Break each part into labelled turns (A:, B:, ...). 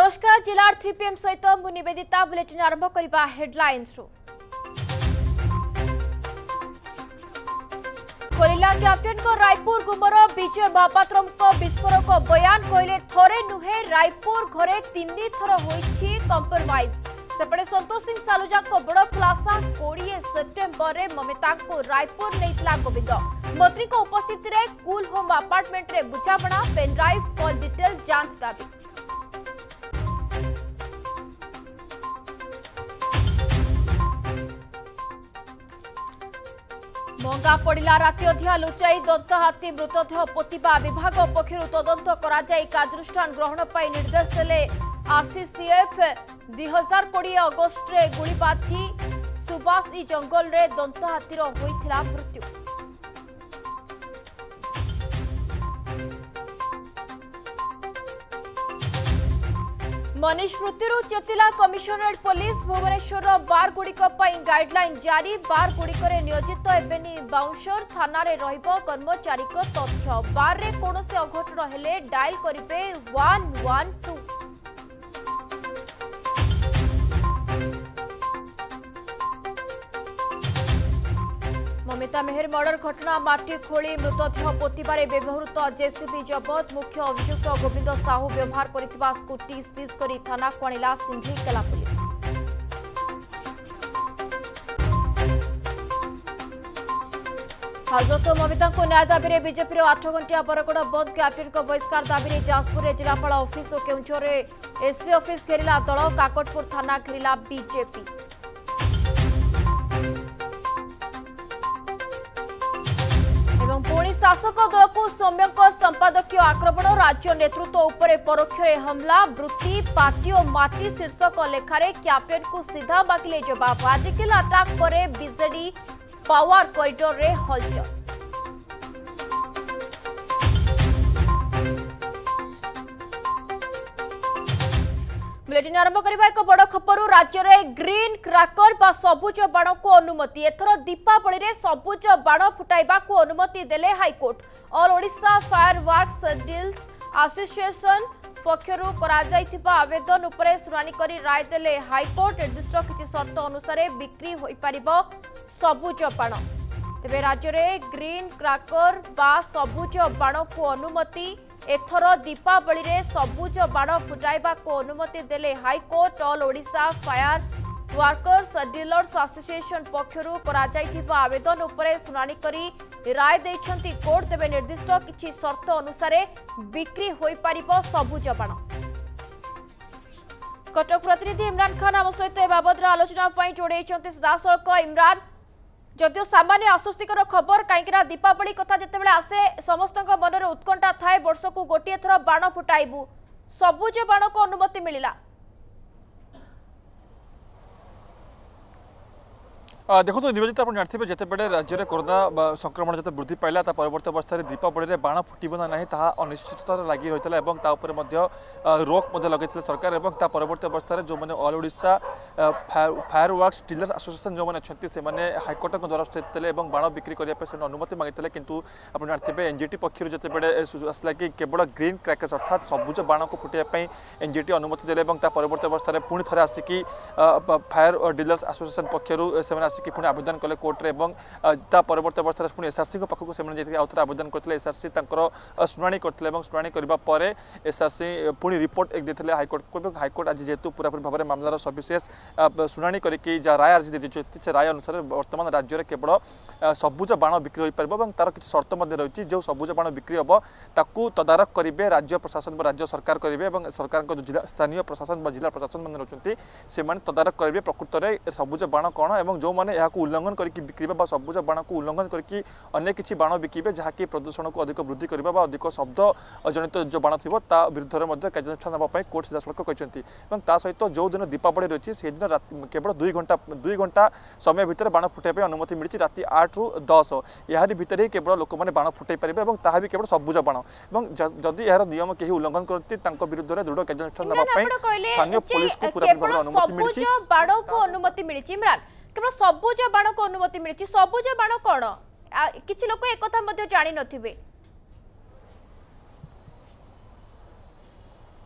A: नमस्कार जिला 3 PM सहित मु निवेदिता बुलेटिन आरंभ करबा हेडलाइंस रु खोलिला कैप्टेन को रायपुर गुमर विजय महापात्र विस्फोरक बयान कहले थरे नुहे रायपुर घरे 3 थर होईछि कंप्रोमाइज सेपटे संतोष सिंह सालुजा को बड़ खुलासा 20 सेप्टेम्बर रे ममिता को रायपुर नैथिला गोविंद मंत्री को उपस्थिति रे कूल होम अपार्टमेंट रे बुझाबणा पेनड्राइव कॉल डिटेल जांच दाबी महंगा पड़ा राति अधिया लुचाई दंत हाथी मृतदेह पोतिबा विभाग पक्षर तदंत कराई कार्यानुष्ठान ग्रहण पर निर्देश देले आरसीसीएफ 2020 अगस्ट रे गुली बाजी सुबास इ जंगल रे दंत हाथीर होइथिला मृत्यु मनीष मृत्यु चेतिला कमिशनरेट पुलिस भुवनेश्वर बार गुड़िक गाइडलाइन जारी बार गुड़िक नियोजित एबेनी बाउंसर थाना रे रहिबो कर्मचारी को तथ्य बार रे कोनोसे अघटन हेले डायल करिवे 112 ममिता मेहर मर्डर घटना माटी खोली मृतदेह पोतिबारे व्यवहृत जेसीबी जबत मुख्य अभियुक्त गोविंद साहू व्यवहार करितबा स्कूटी सीज करी थाना को आनिला सिंधिकेला पुलिस हाजत ममिता को न्याय दाबी बीजेपी 8 घंटिया बरगड़ बंद कैप्टेन को बहिष्कार दाबी जाजपुर जिलापाल ऑफिस और केउंझर एसपी ऑफिस घेरिला दल काकटपुर थाना घेरिला बीजेपी पुणी शासक दल को सौम्य संपादकीय आक्रमण राज्य नेतृत्व उपरे परोक्ष हमला वृत्ति पार्टी और माटी शीर्षक लेखारे कैप्टेन को सीधा मागिले जवाब आर्टिकल अटैक पर बीजेडी पावर कॉरिडोर रे हलचल बुलेटिन आरंभ करबा एक बड़ खबर राज्य में ग्रीन क्रैकर बा सबुज बाण को अनुमति एथर दीपावली रे सबुज बाण फुटाइबा को अनुमति देले high court all Odisha fireworks deals association पक्षरु करा जाइथिबा आवेदन उपरे सुनानी करी राय देले हाईकोर्ट निर्दिष्ट किछि शर्त अनुसार बिक्री होई परिबो सबुज बाण तेबे राज्य में ग्रीन क्रैकर बा सबुज बाण को अनुमति एथर दीपावली रे सबुज बाण फुटाइबा को अनुमति देले high court all Odisha fire workers dealers association पक्षरु करा जाइथिबा आवेदन उपरे सुनानी करी राय दैछंती कोर्ट तेबे निर्दिष्ट किछि शर्त अनुसार बिक्री होई परिबो सबुज बाण कटक प्रतिनिधि इमरान खान आम सहित ए बाबद आलोचना पई जोड़ैछंती सीधासळख इमरान जदियो सामान्य आश्वस्तिकर खबर कहीं दीपावली कथा जितेबाला आसे समस्त मन उत्कंठा थाए वर्ष को गोटे थर बाण फुटाइबू सबुज बाण को अनुमति मिला
B: देखो निवेदित आप जानते जितेबाला राज्य में कोरोना संक्रमण जो वृद्धि पाइला परवर्त अवस्था दीपावली में बाण फुटब ना ना ता अनिश्चितता लगी रही रोक लगे सरकार और परवर्त अवस्था जो मैंने all Odisha fireworks dealers association जो मैंने अच्छे से हाईकोर्ट द्वारस्थ होते बाण बिक्री करने अनुमति मांगी किंतु आप जानते एनजीटी पक्ष जितेबाला आसला कि केवल ग्रीन क्रैकर्स अर्थात सबुज बाण को फुटाई एनजीटी अनुमति देले परवर्त अवस्था पुणी थे आसिकी फायर डीलर्स एसोसिएशन पक्ष कि पुणी आवेदन कले कोर्ट रे परवर्त अवस्था पुणी एसआरसी पाखक से आउे आवेदन करते एसआरसी शुणी करते शुणी करने एसआरसी पुणी रिपोर्ट एक देते हाईकोर्ट को हाईकोर्ट आज जेहेतु पूरापूरी भाव में मामलार सविशेष शुणी करके राय आज से राय अनुसार वर्तमान राज्य में केवल सबुज बाण बिक्री हो पार और तार किसी शर्त रही जो सबुज बाण बिक्री हम ताकू तदारख करेंगे राज्य प्रशासन राज्य सरकार करेंगे और सरकार जिला स्थानीय प्रशासन जिला प्रशासन मैंने रोचे से तदारख करेंगे प्रकृत में सबुज बाण कौन और जो मैंने उल्लंघन करके बिक्रीबा सबुज बाण को उल्लंघन करके अनेक किसी बाण बिकिबे जहाँकि प्रदूषण को अधिक वृद्धि करबा अधिक शब्द जनित जो बाण थी विरुद्ध कार्यानुष्ठान नापी कोर्ट सीधासख कहते सहित जो दिन दीपावली रही से दिन केवल 2 घंटा समय भितर बाण फुटाई अनुमति मिली राति 8 ରୁ 10 यार भितर ही केवल लोक मैंने बाण फुटाई पारे और ताहा भी केवल सबुज बाण और जदि यार नियम कहीं उल्लंघन करती विरुद्ध दृढ़ कार्यानुष्ठान नापी स्थानीय पुलिस को पूरा
A: अनुमति मिली केवल सबुज बाण को अनुमति मिली सबुज बाण कौन किसी लोक एक जानी नथिबे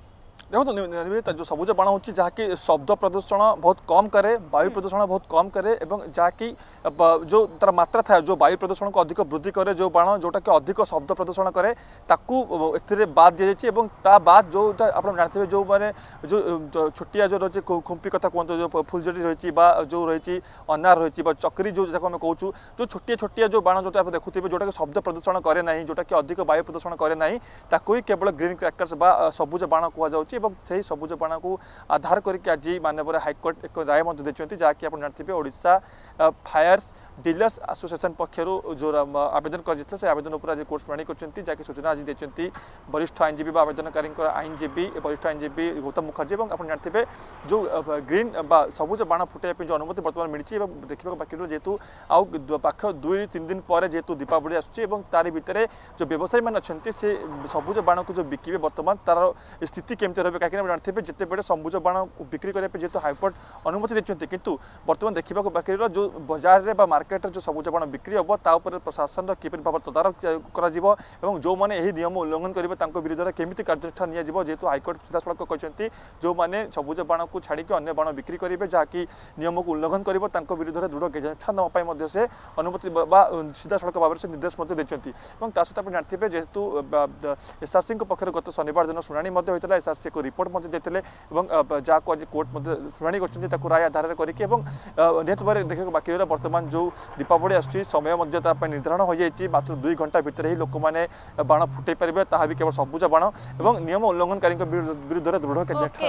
B: देखो निवेदिता जो सबुज बाण होची जहाँकि शब्द प्रदूषण बहुत कम करे, वायु प्रदूषण बहुत कम करे एवं जहाँकि जो तार मात्रा था जो वायु प्रदूषण को अधिक वृद्धि करे जो बाण जोटा कि अधिक शब्द प्रदूषण करे ताकू एथिरे बाद दिया जायछि एवं ता बाद जो आप जानते जो माने जो छोटिया जो रही खुंपी कथा कहते जो फुलझड़ी रही जो रही अनार रही चक्री जो आम कहूँ जो छोटिया छोटिया जो बाण जो आप देखुए जोटा कि शब्द प्रदूषण करे ना जोटा कि अधिक वायु प्रदूषण करे ना ताकू ही केवल ग्रीन क्रैकर्स बा सबुज बाण कहुच्छे सबुज बाण को आधार करके आज माननीय हाइकोर्ट एक राय देते जहाँकि आप जानते ओडिशा फायर्स डीलर्स एसोसिएशन पक्षर जो आवेदन कर आवेदन उपर आज कोर्ट शुणाणी कर सूचना आज देते वरिष्ठ आईनजीवी आवेदनकारी आईनजीवी वरिष्ठ आईनजीवी गौतम मुखर्जी और आप जानते जो ग्रीन सबुज बाण फुटाइवा जो अनुमति बर्तमान मिली देखा बाकी जेहेतु आउ पाख 2-3 दिन पर जेहेतु दीपावली आसूँ तार भितर जो व्यवसायी मैंने अच्छा से सबुज बाण को जो बिके बर्तमान तार स्थिति केमती रही कहीं जानते जिते बड़े सबुज बाण बिक्री करने जेहेतु हाइकोर्ट अनुमति देते किंतु बर्तमान देखा बाकी जो बजार में मार्केट जो सबुज बाण बिक्री हम तापर प्रशासन किपरि भाव तदारख कर जो मैंने नियम उल्लंघन करेंगे विरुद्ध में केमी कार्यानुष्ठान जेहेतु हाइकोर्ट सीधासख कहते जो मैंने सबुज बाण को छाड़ी अन्य बाण बिक्री करेंगे जहाँकि नियम को उल्लंघन कर विरुद्ध में दृढ़ कार्यानुष्ठान नापी से अनुमति सीधासख भाव से निर्देश देते सहित आप जानते जेहेतु एसआरसी पक्ष गत शनिवार दिन शुणाणी होता एसआरसी एक रिपोर्ट देते जहाँ को आज कोर्ट शुणाणी कर राय आधार करके निहत भाव देखा बाकी रहा बर्तमान जो दीपावली आसूँ समय निर्धारण हो जाए मात्र 2 घंटा भितर ही लोक मैंने बाण फुटे पारे ता भी केवल सबुज बाण और नियम उल्लंघनकारी विरुद्ध में दृढ़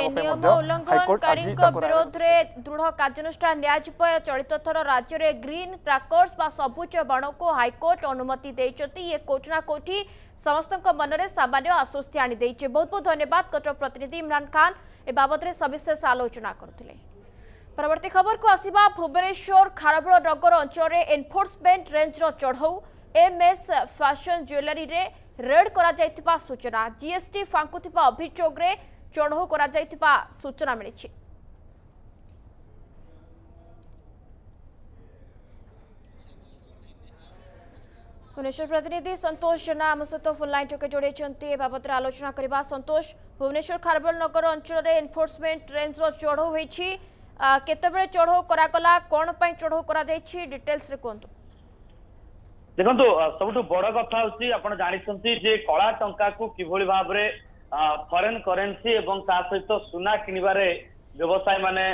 A: दृढ़ कार्यानुष्ठान चलित थर राज्य में ग्रीन क्रैकर्स बा सबुज बाण को हाइकोर्ट अनुमति देइछथि ये कोठना कोठी समस्त मन में सामान्य आश्वस्ति आनी देइछे। बहुत बहुत धन्यवाद कटक प्रतिनिधि इमरान खान ए बाबद सविशेष आलोचना करथिले। परवर्ती खबर को आसिबा भुवनेश्वर खारबेल नगर अंचल में एनफोर्समेंट रेंज चढ़ऊ एमएस फैशन ज्वेलरी रे रेड करा जायतिबा सूचना जीएसटी फांकुथिबा अभियोग रे चढ़ऊ करा जायतिबा सूचना मिली। भुवनेश्वर प्रतिनिधि संतोष जेना आम सहित फोन लाइन टके जोड़े बाबद आलोचना करबा। संतोष, भुवनेश्वर खारबेल नगर अंचल में एनफोर्समेंट रेंज चढ़ऊ होईछि केतेबेले चढ़ऊ करागला कोन पई चढ़ऊ करा जायछि डिटेल्स रे कोंतु।
C: देखंतु सबटु बड़ कथा होछि आपण जानिसंती जे कला टंका को किभଳି भाबरे फॉरेन करेंसी एवं ता सहित सुना किनिबारे व्यवसाय माने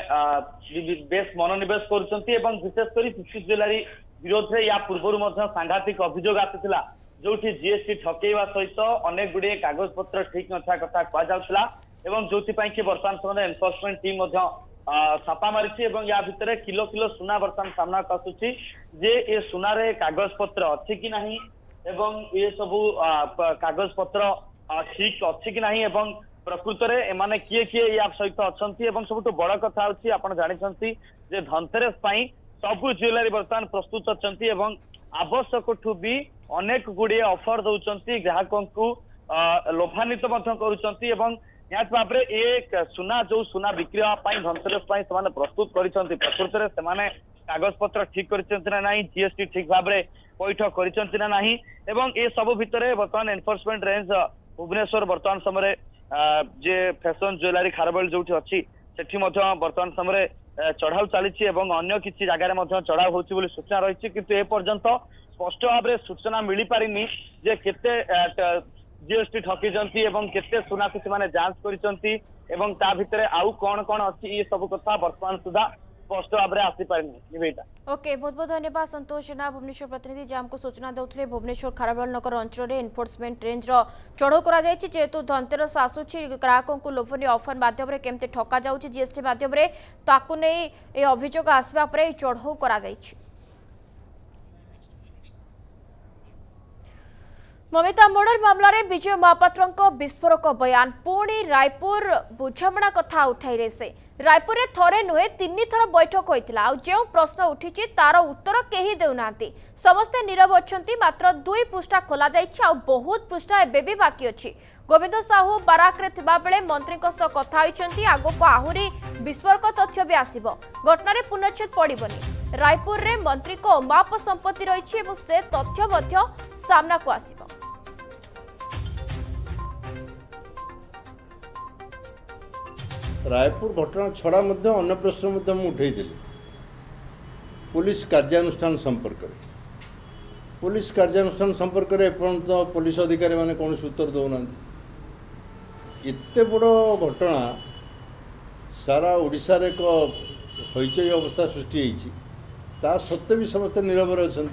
C: बेस मनोनिवेश करूछंती एवं विशेष करी पिसी ज्वेलरी विरोध रे या पूर्वरु मध्ये सांघातिक अभियोग आसिथिला जोठी जीएसटी ठकेइबा सहित अनेक गुडे कागज पत्र ठीक नथा कथा कहा जाउथला एवं जोथि पई कि वर्तमान समय एनफोर्समेंट टीम मध्ये छापा मारी या भितर किलो किलो सुना बर्तमान सामना आसुची जे ए सुना रे कागज पत्र अच्छी कि नहीं एवं ये सबू कागज पत्र ठीक अच्छी कि नहीं एवं प्रकृत में एमाने किए किए या सहित अच्छी एवं सबुठ बड़ कथा होची आपण जानिछंती जे धनतेरस पई सबु ज्वेलरी बर्तमान प्रस्तुत अच्छी एवं आवश्यक ठू भी अनेक गुड़िए ऑफर दउचंती ग्राहकों को लोभान्वित करुचंती एवं निहत भाव में एक सुना जो सुना बिक्री धनतेरस प्रस्तुत करिसंती प्रकृत में सेमाने कागज पत्र ठीक करिसंती ना नहीं जीएसटी ठीक भाव में पैठ करिसंती ना नहीं एवं ए सब भितर बर्तमान एनफोर्समेंट रेंज भुवनेश्वर बर्तमान समय जे फैशन ज्वेलरी खारबेल जो अच्छी सेठी बर्तमान समय चढ़ाऊ चली अन्य किसी जगह चढ़ाऊ होची बोली सूचना रही किंतु ए पर्यंत स्पष्ट भाव में सूचना मिल पारिनी जे केते जीएसटी ठकीचंती एवं केते सुना को से जांच करिसंती एवं ता भितरे आउ कोन कोन अछि ये सब कथा वर्तमान सुधा स्पष्ट भाव में आसी पारिनी निवेदिता।
A: ओके, बहुत बहुत धन्यवाद संतोष जेना भुवनेश्वर प्रतिनिधि जे हमको सूचना देउथले। भुवनेश्वर खारबेल नगर अंचल में एनफोर्समेंट रेंज चढ़ऊ करा जायछि जेतु धनतेरस आसुछि ग्राहकों को लोभनीय ऑफर माध्यम रे केमते ठका जाउछि जीएसटी माध्यम रे ताकु नै ए अभियोग आसबा परे चढ़ऊ करा जायछि। ममिता मर्डर मामला रे विजय महापात्र विस्फोरक बयान पुणी रायपुर बुझामणा कथा उठाइले से रायपुर रे थरे नुहे 3 थर बैठक होइतिला आ जे प्रश्न उठिछि तार उत्तर केही देउनांती समस्ते नीरव अछंती मात्र 2 पृष्ठा खोला जाइछि आ बहुत पृष्ठा एबे भी बाकी अछि। गोविंद साहू बाराक रे थिबा बेले मंत्री को सह कथा होइछंती आगो को आहुरी विस्फोरक तथ्य भी आसीबो घटना रे पुनच्छेद पड़िबनी रायपुर रे मंत्री को माप संपत्ति रहिछि एवं से तथ्य मध्य सामना को आसीबो।
D: रायपुर घटना छड़ा अन्य प्रश्न उठे पुलिस कार्यानुष्ठान संपर्क पुलिस कार्यानुष्ठान संपर्क में एपर्यंत पुलिस अधिकारी माने कौन उत्तर दौना एत बड़ घटना सारा ओडिशा रे एक हईचई अवस्था सृष्टि ता सत्वे भी समस्ते नीरव अच्छा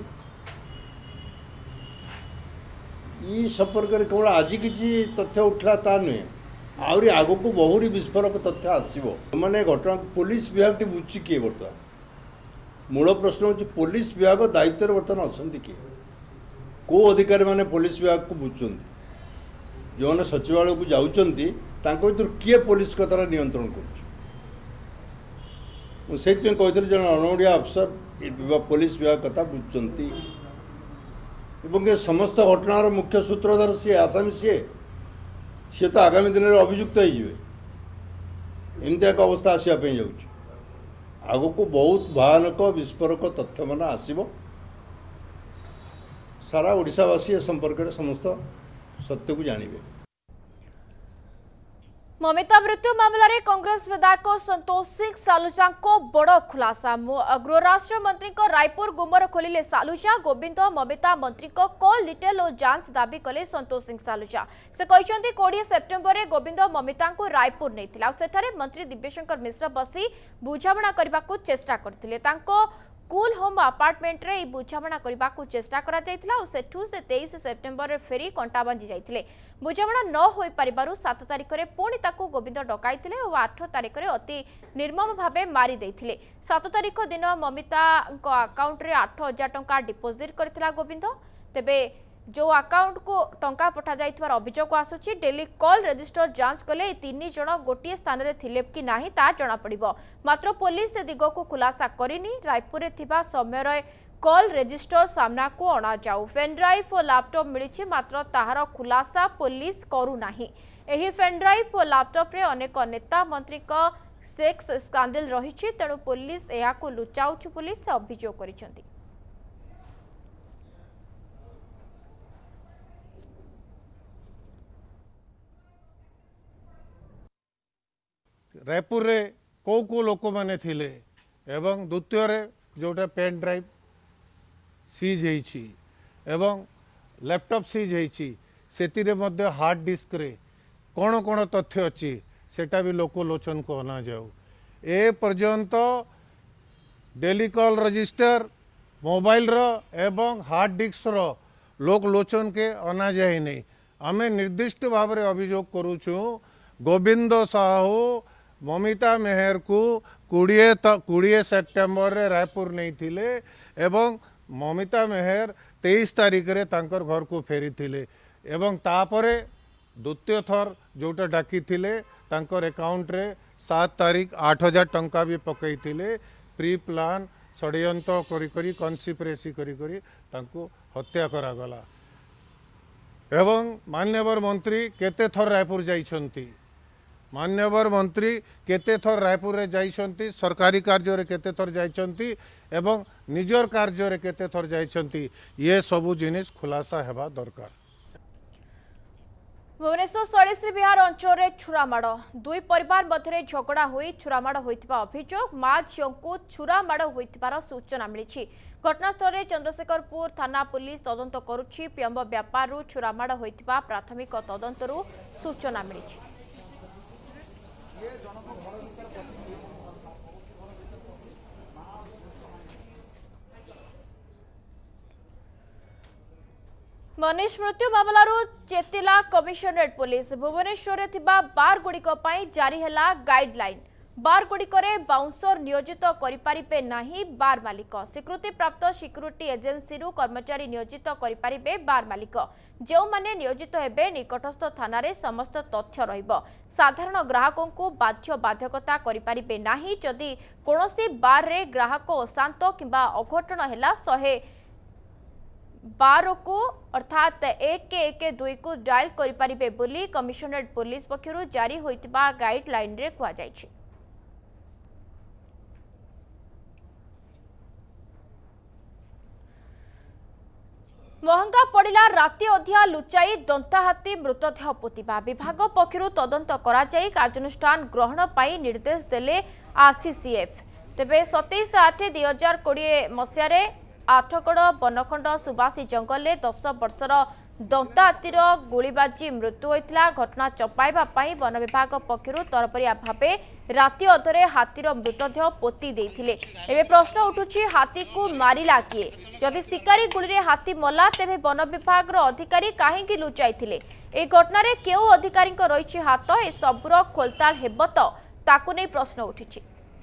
D: ये संपर्क में केवल आज किसी तथ्य उठला ता नुहे आहरी आग को बहुरी विस्फोरक तथ्य आसो मैंने घटना पुलिस विभाग टी बुझी किए बर्तमान मूल प्रश्न हूँ पुलिस विभाग दायित्व बर्तमान अच्छा किए कौ अधिकारी माने पुलिस विभाग को बुझुं जो मैंने सचिवालय को जाऊँगी भर किए पुलिस कथार नियंत्रण कर कहते जन अणओडिया अफसर पुलिस विभाग कथा बुझुं ये समस्त घटनार मुख्य सूत्रधार सी आसामी सी तो आगामी दिन में अभियुक्त होमती एक अवस्था आसवाई जाऊँगी आग को बहुत भयानक विस्फोरक तथ्य मान आसब सारा ओडिशावासी ए संपर्क में समस्त सत्य को जानवे।
A: ममिता मृत्यु मामला रे कांग्रेस विधायक संतोष सिंह सालुजा को बड़ खुलासा गृह राष्ट्र मंत्री को रायपुर गुमर खोलिले सालुजा गोविंद ममिता मंत्री को कॉल डिटेल और जांच दाबी कले संतोष सिंह सालुजा से कहते 20 सेप्टेम्बर में गोविंद ममिता को रायपुर नहीं सेठारे मंत्री दिव्यशंकर मिश्र बसी बुझामणा करने को चेष्टा करथिले कूल होम अपार्टमेंट रे बुझामणा करने को चेष्टा करा जायतिला और सेठू से 23 सेप्टेम्बर फेरी कंटा बांधी जाइतिले बुझामणा न होई परिबारु 7 तारिख रे पुणी ताकू गोविंद डकाइतिले और 8 तारिख रे अति निर्मम भावे मारी देइतिले 7 तारिख दिन ममिता अकाउंट रे 8000 टंका डिपोजिट करथिला गोविंद तेबे जो अकाउंट को टंका पठा जाइथिबार अभियोग आसुची डेली कॉल रजिस्टर जांच कले 3 जण गोटे स्थान रे थिले कि नाही ता जणा पड़िबो मात्र पुलिस से दिग को खुलासा करिनी रायपुर रे थिबा समय रे कॉल रजिस्टर सामना को अणा जाऊ पेन ड्राइव और लैपटॉप मिली मात्र ताहार खुलासा पुलिस करू नाही एही पेन ड्राइव और लैपटॉप रे अनेक नेता मंत्री का सेक्स स्कैंडल रही तेणु पुलिस एहा को लुचाउछु पुलिस से अभियोग करिसेंती।
E: रायपुर रे को लोक माने थिले एवं द्वितीय रे जोटा पेन ड्राइव सीज होईची एवं लैपटॉप सीज होईची सेति रे मध्य हार्ड डिस्क रे कोन कोन तथ्य अछि सेटा भी लोक लोचन को अना जाऊ ए पर्यंत डेली कॉल रजिस्टर मोबाइल रो एवं हार्ड डिस्क रो लोक लोचन के अना जाए नहीं आमे निर्दिष्ट भाव रे अभियोग करूछु गोविंद साहू ममिता मेहर को 20 सेप्टेम्बर रे रायपुर नहीं थिले एवं ममिता मेहर 23 तारिख रे तांकर घर को फेरी थिले एवं तापरे द्वितीय थर जोटा डाकी थिले तांकर अकाउंट रे 7 तारिख 8000 टंका भी पकई थिले प्री प्लान षड्यंत्र करी कन्सिपरेसी करी तांको हत्या करा गला एवं मान्यवर मंत्री केते थर रायपुर जाइछंती मान्यवर मंत्री केते थर रायपुर रे जाइछंती सरकारी कार्य रे केते थर जाइछंती एवं निजर कार्य रे केते थर जाइछंती ये सबु जिनिस खुलासा हेबा दरकार।
A: भुवनेश्वर शैलेश्री विहार अंचल छुरामाड़ दुई परिवार मध्य झगड़ा होई छुरामाड़ होइतिबा अभियोग मां झियो को छुरामाड़ होइतिबार सूचना मिली घटनास्थल में चंद्रशेखरपुर थाना पुलिस तदंत करुछि पियम्ब व्यापार छुरामाड़ होइतिबा प्राथमिक तदंतरू सूचना मिली। मनीष मृत्यु मामलारू चेतिला कमिशनरेट पुलिस भुवनेश्वर बार गुड़िक जारी है गाइडलाइन बार गुड़िक बाउंसर नियोजित करें नहीं बार मालिक स्वीकृति प्राप्त सिक्यूरीटी एजेंसी कर्मचारी नियोजित करें बार मालिक जो माने नियोजित हेबे निकटस्थ थाना रे समस्त तथ्य रहिबो साधारण ग्राहकों को बाध्य बाध्यकता करें नहीं जदि कोनोसी बार रे ग्राहक अशांत किंबा अघटन हैला 112 को अर्थात 112 को डायल करें बोली कमिशनरेट पुलिस पक्षरु जारी होइतिबा गाइडलाइन रे कुआ जायछि। महंगा पड़ा राति अधिया लुचाई दंताहाती मृतदेह पोतिबा विभाग पक्षरु तदंत कराई कार्यानुष्ठान ग्रहण पर निर्देश देले आरसीसीएफ। तेबे 27/8/2020 मसीह आठगड़ बनखंड सुबासी जंगल में 10 वर्षर दंताहातीर गुलीबाजी मृत्यु होता घटना चपाइबा वन विभाग पक्षरु तरबरिया भावे राति अधरे हाथीर मृतदेह पोती देथिले। एबे प्रश्न उठुछि हाथी को मारिला किए? जदि शिकारी गुली हाथी मला तेबे वन विभाग अधिकारी काहेकि लुचाइथिले? ए घटना रे केउ अधिकारी रही हाथ ए सबुर खोलताल हेब तो ताकु नै प्रश्न उठिछि।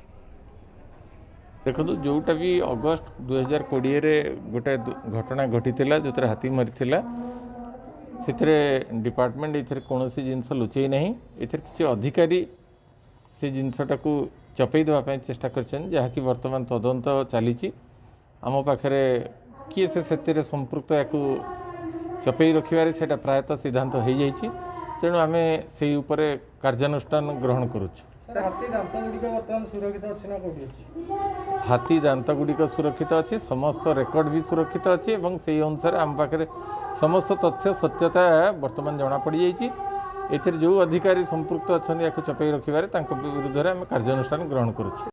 F: देखो जोटा भी अगस्त 2020 रे गोटे घटना घटी जो हाथी मारी से डिपार्टमेंट ये कौन जिनस लुचई ना ये किसी अधिकारी से जिनसटा को चपई देवाई चेष्टा कर बर्तमान तदंत चली आम पाखे किए से संपृक्त या चपई रखिबारे सेटा प्रायतः सिद्धांत हो जाइए तेणु आम से कार्यानुष्ठान ग्रहण करुच्छे। हाथी दांत गुड़िक सुरक्षित अच्छी समस्त रेकर्ड भी सुरक्षित अच्छी और से अनुसार आम पाखे समस्त तथ्य सत्यता वर्तमान जना पड़ जाइए। जो अधिकारी संपृक्त अच्छा या चपई रखिबारे विरुद्ध में कार्यानुष्ठान ग्रहण करुच्छे।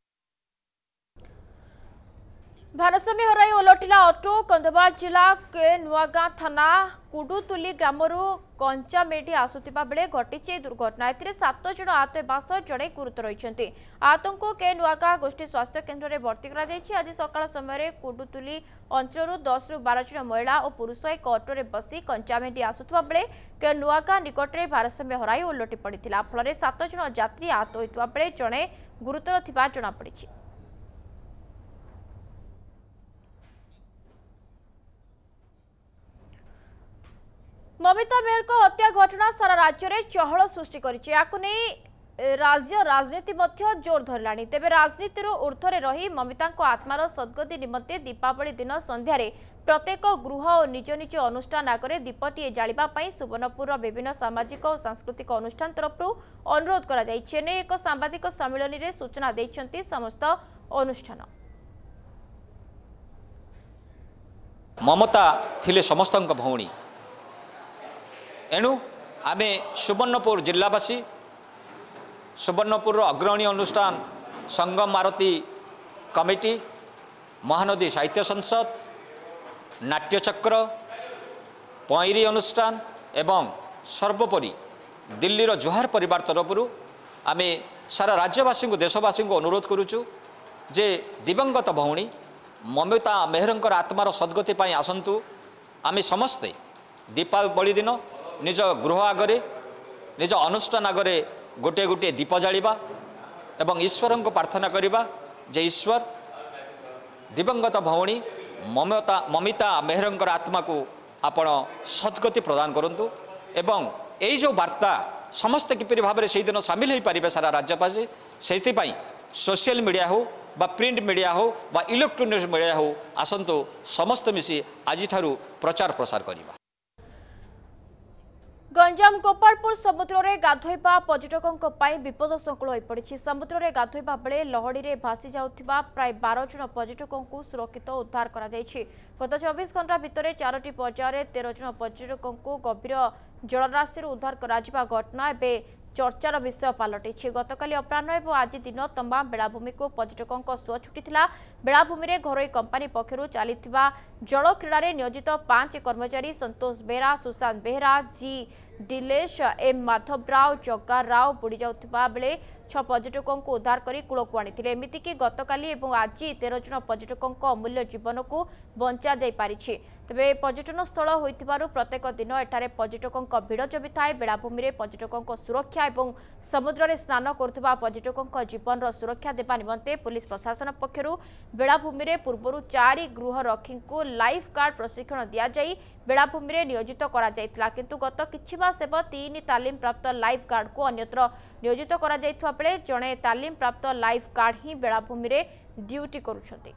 A: भारसाम्य हराई ओलटिला ऑटो कंधमाल जिला के नुआगां थाना कुडुतुली ग्रामरू कंचामेटी आसुतिबा बेले घटिछि दुर्घटना। एथिरे 7 जण आहत हेबा सह जणे गुरुतर होइछन्ति। आहतंको के नुआगां गोष्ठी स्वास्थ्य केन्द्र रे भर्ती करा ଯାଇଛି। आज सकाळ समय कुडुतुली अंचलरू 10 रु 12 जण महिला और पुरुष एक ऑटो रे बसी कंचामेटी आसुतिबा बेले के नुआगां निकट रे भारसाम्य हराई ओलटि पड़िथिला। फलरे 7 जण यात्री आहत होइतबा बेले जणे गुरुतर थिबा जणा पड़िछि। ममिता मेहर को हत्या घटना सारा राज्य में चहल सृष्टि राज्य राजनीति जोर धरलानी। तेबे राजनीतिर ऊर्ध्वे रही ममिता आत्मार सद्गति निमंते दीपावली दिन संध्यारे प्रत्येक गृह और निज निज अनुष्ठान आगे दीपटीए जालिबा पई सुवर्णपुर विभिन्न सामाजिक और सांस्कृतिक अनुष्ठान तरफ अनुरोध करा जायछि। एने एक सांबादिक सम्मेलन में सूचना दैछन्ति समस्त अनुष्ठान।
G: ममता थिले समस्तक भौणी एणु आमे सुवर्णपुर जिलावासी सुवर्णपुर अग्रणी अनुष्ठान संगम आरती कमिटी महानदी साहित्य संसद नाट्यचक्र पैरी अनुष्ठान एवं सर्वोपरि दिल्लीर जोहार परिवार तरफ आमे सारा राज्यवासी को देशवासी को अनुरोध करुचु जे दिवंगत भौणी ममिता मेहरंकर आत्मार सद्गति पाई आसंतु। आमे समस्ते दीपावली दिन निज गृह आगरे निज अनुष्ठान आगरे गोटे गोटे दीप जालिबा एवं ईश्वर को प्रार्थना करिबा जे ईश्वर दिवंगत भौणी ममिता मेहरंकर आत्मा को आपण सद्गति प्रदान करंतु एवं यही जो वार्ता समस्त किपरि भाव में से दिन सामिल हो पारे सारा राज्यवासी से सोशल मीडिया हो बा प्रिंट मीडिया हो बा इलेक्ट्रोनिक्स मीडिया हो आसंतु समस्त मिसी आज प्रचार प्रसार करिबा।
A: गंजाम गोपालपुर समुद्र में गाधोइबा पर्यटकों विपद संकुल हो पड़ी। समुद्र में गाधोइबा बेले लहड़ी में भासी जाउथिबा प्राय 12 जन पर्यटकों को सुरक्षित उद्धार करा जायछि। गत 24 घंटा भितर 4टी पर्यायर 13 जन पर्यटकों को गभीर जलराशि उद्धार करा घटना एवं चर्चार विषय पलटि। गतकाली अपराह्न और आज दिन तमाम बेलाभूमि को पर्यटकों सुଅ छुटीला। बेलाभूमि में घरोई कंपानी पक्षर चली जल क्रीड़ा नियोजित 5 कर्मचारी संतोष बेहरा सुशांत बेहरा जी डिलेश एम माधव राव जग्गा राव बुड़ी जाउथिबा बेले 6 पर्यटकों को उद्धार कर कूल को आनी। एमतीक गतकाली और आज 13 जन पर्यटकों अमूल्य जीवन को बंचा जा पारिछि। तेबे पर्यटन स्थल होइतिबारु प्रत्येक दिन एठारे पर्यटकों भिड़ जमी थाए। बेलाभूमि में पर्यटकों सुरक्षा और समुद्र में स्नान करुवा पर्यटकों जीवन सुरक्षा देवा निमंते पुलिस प्रशासन पक्षरु बेलाभूमि में पूर्व 4 गृहरक्षी को लाइफ गार्ड प्रशिक्षण दि जाई बेलाभूमि में नियोजित करा जायतिला। किंतु गत किछि मास हेब 3 तालीम प्राप्त लाइफ गार्ड को अन्यत्र नियोजित करा जायथिबा बेले जणे तालीम प्राप्त लाइफ गार्ड ही बेलाभूमि में ड्यूटी करुछथि।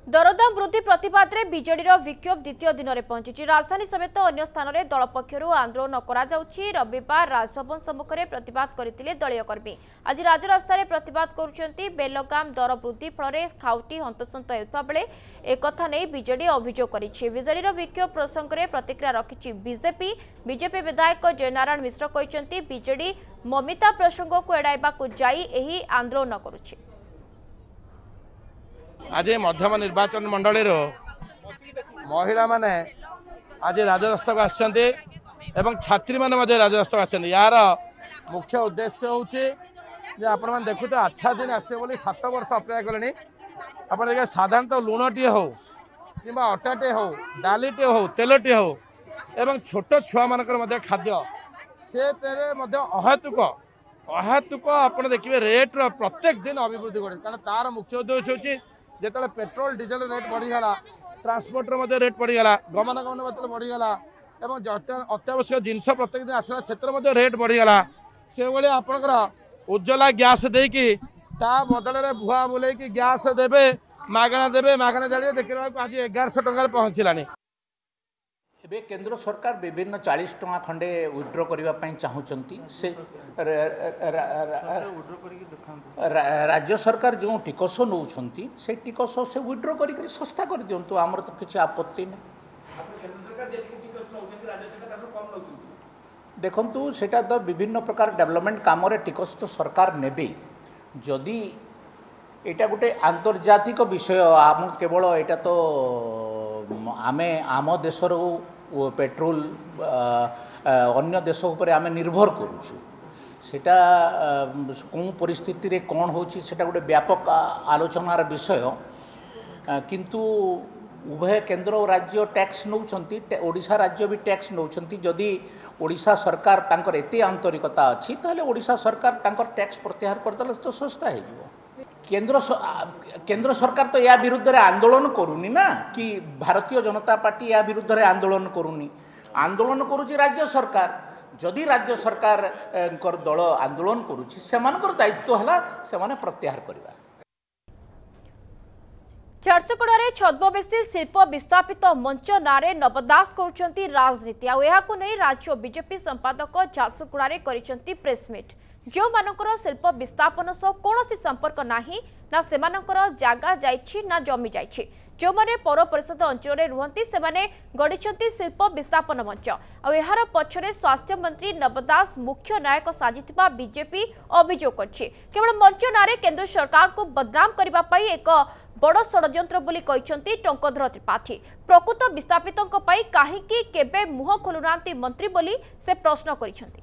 A: दरदाम वृद्धि प्रतिवाद में बीजेडी विक्षोभ द्वितीय दिन में पहुंची। राजधानी समेत अन्य स्थान में दल पक्षर आंदोलन करा रविवार राजभवन सम्मुखें प्रतिवाद करते दलीय कर्मी आज राजरास्तार प्रतिवाद करुछंती। बेलगाम दर वृद्धि फल खाउटी हंतसंत होता बेले एक नहीं बीजेडी अभियोग करिछि। बीजेडी विक्षोभ प्रसंग में प्रतिक्रिया रखिछि बीजेपी विधायक जयनारायण मिश्र कहते बीजेडी ममिता प्रसंग को एड़ाइबा जाई एही आंदोलन करुछि।
H: आज मध्यम निर्वाचन मंडली महिला माने आज राजरास्ता को आछंती एवं छात्री माने राजरास्ता को आछंती। यार मुख्य उद्देश्य होउची जे आपण मान देखु तो अच्छा दिन आसे बोली 7 वर्ष अपेक्षा कलेनी। आपण देखे साधारणतः लुणटी हो किंबा अटाटे हो डालीटे हो तेलटे हो एवं छोट छुआ मानकर मध्य खाद्य से तेरे मध्य अहेतुक आपण देखिए रेट प्रत्येक दिन अभिवृद्धि करे। कारण तार मुख्य उद्देश्य होची जेतले पेट्रोल डीजल रेट बढ़ीगला ट्रांसपोर्टर मध्य रेट बढ़ीगला गमनागमन मध्य बढ़ीगला एवं अत्यावश्यक जिनस प्रत्येक दिन आसला क्षेत्र मध्य रेट बढ़ीगला से भाई आपंकर उज्ज्वला गैस देकी ता बदल में भुआ बुले कि गैस देवे मागना जाए देखा आज 1100 टंका पहुँचलानी।
I: एबे केंद्र सरकार विभिन्न 40 टंका खंडे विड्रो करने चाहूँगी से राज्य सरकार जो टिकस नौ से टिकस से विड्रो कर सस्ता कर दिंतु आमर तो किसी आपत्ति नहीं। देखु सेटा तो विभिन्न प्रकार डेवलपमेंट काम टिकस तो सरकार नेबे जदि एटा गोटे आंतर्जातिक विषय आम केवल एटा तो आमे आम देशर पेट्रोल अन्य देश उपर आमे निर्भर करूछु सेटा कौन परिस्थिति रे कौन होची सेटा गोटे व्यापक आलोचनार विषय किंतु उभय केंद्र और राज्य टैक्स नौचंती ओडिशा राज्य भी टैक्स नौचंती। जदि ओडिशा सरकार तांकर एते आंतरिकता अच्छी ताले ओडिशा सरकार तांकर टैक्स प्रत्याहार करदेले तो सस्ता है। केंद्र सरकार तो या विरुद्ध रे आंदोलन करूनी ना कि भारतीय जनता पार्टी या विरुद्ध रे आंदोलन करूनी आंदोलन करूची राज्य सरकार। जदि राज्य सरकार दल आंदोलन करूची सेमानकर दायित्व हला सेमाने प्रत्याहार करबा।
A: झारसुगुड़े छद्मवेशी शिल्प विस्थापित मंच नारे नवदास करुछंती राजनीति आउ नहीं राज्य बीजेपी संपादक झारसुगुड़े करिसेंती प्रेसमिट। जो मानकर शिल्प विस्थापन सह कौन संपर्क नाही ना सेमानकर जागा जाइछि ना जमी जाइछि। जो माने पौर परिषद अंचल रुहंती से माने गढ़िछंती शिल्प विस्थापन मंच आउ एहार पछरे स्वास्थ्य मंत्री नवदास मुख्य नायक साजिथिबा बीजेपी अभियोग करछि। केवल मंच नारे केंद्र सरकार को बदनाम करबा पई एक बड़ षड्यंत्र बोली कहिसंती टंकधर त्रिपाठी। प्रकृत विस्थापितों पई काहेकि केबे मुह खोलुनांती मंत्री बोली से प्रश्न करिसंती।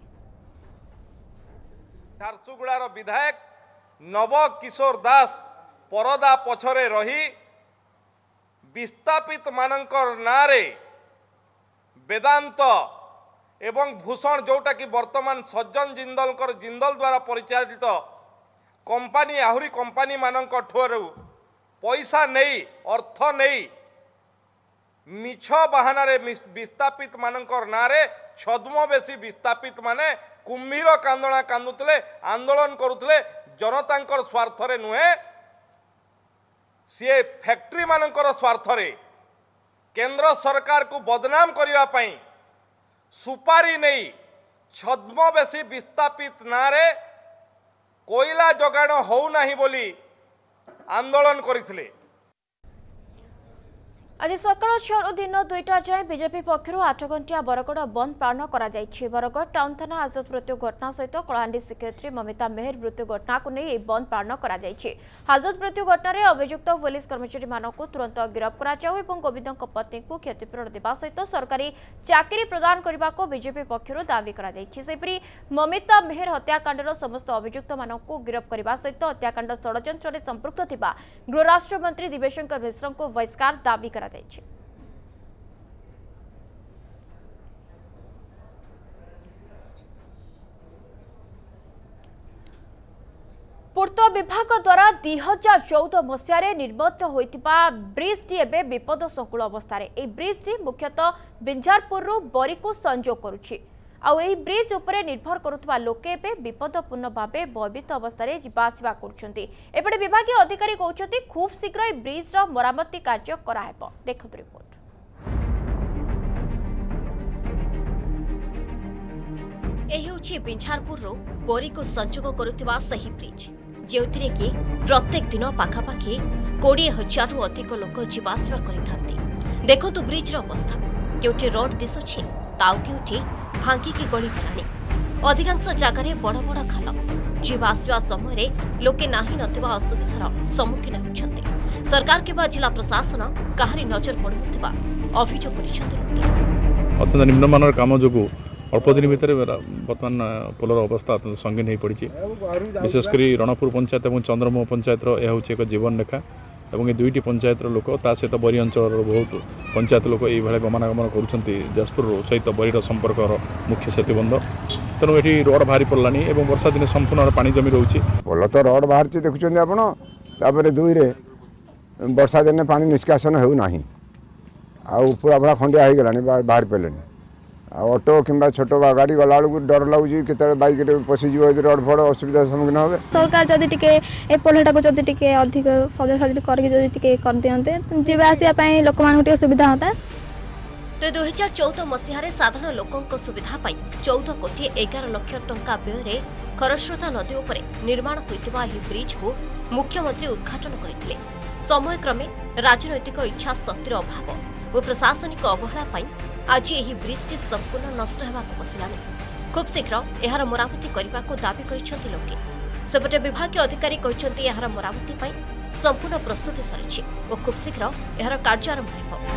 H: झारसुगुड़ार विधायक नव किशोर दास परदा पछरे रही विस्थापित मानकर नारे वेदांत एवं भूषण जोटा कि वर्तमान सज्जन जिंदल द्वारा परिचालित कंपानी आहुरी कंपानी मानक ठुआरू पैसा नहीं अर्थ नहीं मिछ बाहानारे विस्थापित मानकर नारे छद्मवेशी विस्थापित माने कुम्भीर कांदणा कांदुले आंदोलन करुले जनतांकर स्वार्थरे नुहे सी फैक्ट्री मानकर स्वार्थरे केंद्र सरकार को बदनाम करने सुपारी नहीं छद्मवेशी विस्थापित नारे कोयला जगाण हो नाही बोली आंदोलन करथिले।
A: आज सकाल 6 दिन 2टा जाए बीजेपी पक्षर 8 घंटिया बरगड़ बंद पालन करा जायछि। बरगड़ टाउन थाना हाजत मृत्यु घटना सहित कलाहांडी सेक्रेटरी ममिता मेहर मृत्यु घटना को नहीं बंद पालन करा जायछि। हाजत मृत्यु घटना अभियुक्त पुलिस कर्मचारी मानक तुरंत गिरफ्त करा जाऊ एवं गोविंद पत्नी को क्षतिपूरण देवा सहित सरकारी चाकरी प्रदान करने को बीजेपी पक्षर दावी करा जायछि। सेपरि ममिता मेहर हत्याकांडर समस्त अभियुक्त मानक गिरफ्त करने सहित हत्याकांड षड्यंत्र में संपृक्त थिबा गृह राष्ट्र मंत्री दिव्यशंकर मिश्र को बहिष्कार दावी करा जायछि। पूर्त विभाग द्वारा 2014 मसीह निर्मित होइतिबा ब्रिजटी एबे विपद संकुल अवस्था। ब्रिजटी मुख्यतः बिंझारपुर बरी को संजोग करुछि। आउ एही ब्रिज उपरे निर्भर करुवा लोके एबे विपदपूर्ण भावे भयभीत अवस्था जावासवा करुछंती। एपटे विभागीय अधिकारी कहउछंती खूब शीघ्र ब्रिज रो मरामती कार्य कराहेब। देखंतु रिपोर्ट। एही बिंझारपुर रो बोरी को संजोग करुवा सही ब्रिज जेउथिरे कि प्रत्येक दिन पाखापाखि 20,000 रु अधिक लोक जीवासवा करिथांती। देखंतु ब्रिज रो अवस्था केउठी रोड दिसुछि ताउ केउठी भांगिकी गली गलानी। अधिकांश जगार बड़ बड़ खाल जीवासवा समय लोके नाही नथिबा असुविधार सम्मुखीन होउछंती। सरकार केबा जिला प्रशासन काहारी नजर पड़ुनथिबा अभियोग करिसंती लोके।
J: अत्यंत निम्नमानर काम जोगु अल्प दिन भितर बर्तमान पोलर अवस्था अत्यंत संगीन हो पड़ी। विशेषकर रणपुर पंचायत और चंद्रमोह पंचायत यह हूँ एक जीवन रेखा और ये दुईटी पंचायत लोक ता सहित बरी अंचल बहुत पंचायत लोक ये गमनागमन कर जाजपुर सहित बरीर संपर्क मुख्य सेतुबंध। तेणु ये रोड बाहरी पड़लानी और वर्षा दिन संपूर्ण पानी जमी रोचे।
K: भल तो रोड बाहर देखुं आपड़ दुई वर्षा दिन पानी निष्कासन होना पूरा पूरा खंडिया हो गला बाहर पे ऑटो किंबा छोट गाड़ी गला बेलू डर लगुच के बैक पशिज रोड फड़ असुविधा सम्मुखीन हे।
L: सरकार जदि टे पोलटा को जदि टे अधिक सजा सजी कर दिंते जावासवाई लोक सुविधा होता।
A: तो 2014 मसीह साधारण लोकों सुविधा 14 कोटी 11 लाख टंका व्यय खरस्रोता नदी उपरे निर्माण होइतिबा एही ब्रिज को मुख्यमंत्री उद्घाटन करथिले। समय क्रमे राजनैतिक इच्छा शक्तिर अभाव और प्रशासनिक अवहेला आज यही ब्रिजटी संपूर्ण नष्ट होगाक बसिलानी। खूब शीघ्र यार मरामती करने को दाबी करिसेंती लोके। सेपटे विभागीय अधिकारी कहते यार मरामती संपूर्ण प्रस्तुति सारी और खूब शीघ्र यार कार्य आरंभ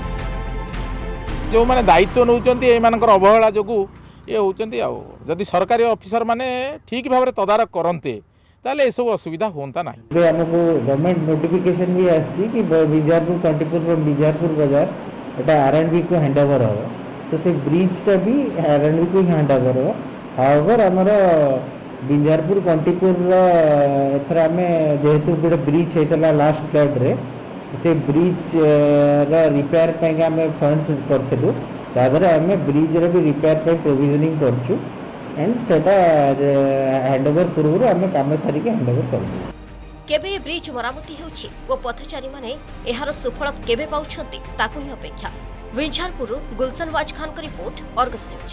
A: हो।
F: जो मैंने दायित्व नौकरी अवहेला जो ये होती जदि सरकारी ऑफिसर माने ठीक भाव में तदारक करते ताले ये सब असुविधा होता ना।
M: आमको गवर्नमेंट नोटिफिकेशन भी आसी कि बिजारपुर कंटीपुर बिजारपुर बाजार एटा R&B को हैंड ओवर हो। सो से ब्रिजटा भी R&B को हैंड ओवर हो। हाउएवर आमर बिजारपुर कंटीपुर एथर आम जेहेतु गोटे ब्रिज होता लास्ट फ्लड रे से ब्रिज रिपेयर पे आम फंड्स करूँ आम ब्रिज भी रिपेयर पे प्रोविजनिंग करछु एंड सेटा हैंड ओवर पूर्व आम काम सारिक हैंड ओवर कर।
A: केबे ब्रिज मरामती होछि ओ पथचारी माने एहार सुफल केबे पाउछंती ताकु ही अपेक्षा। विंझारपुर गुलशन वाज खान का रिपोर्ट अर्गस न्यूज।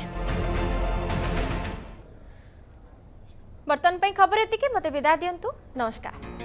A: बर्तन खबर एतिके मते विदा दियंतु। नमस्कार।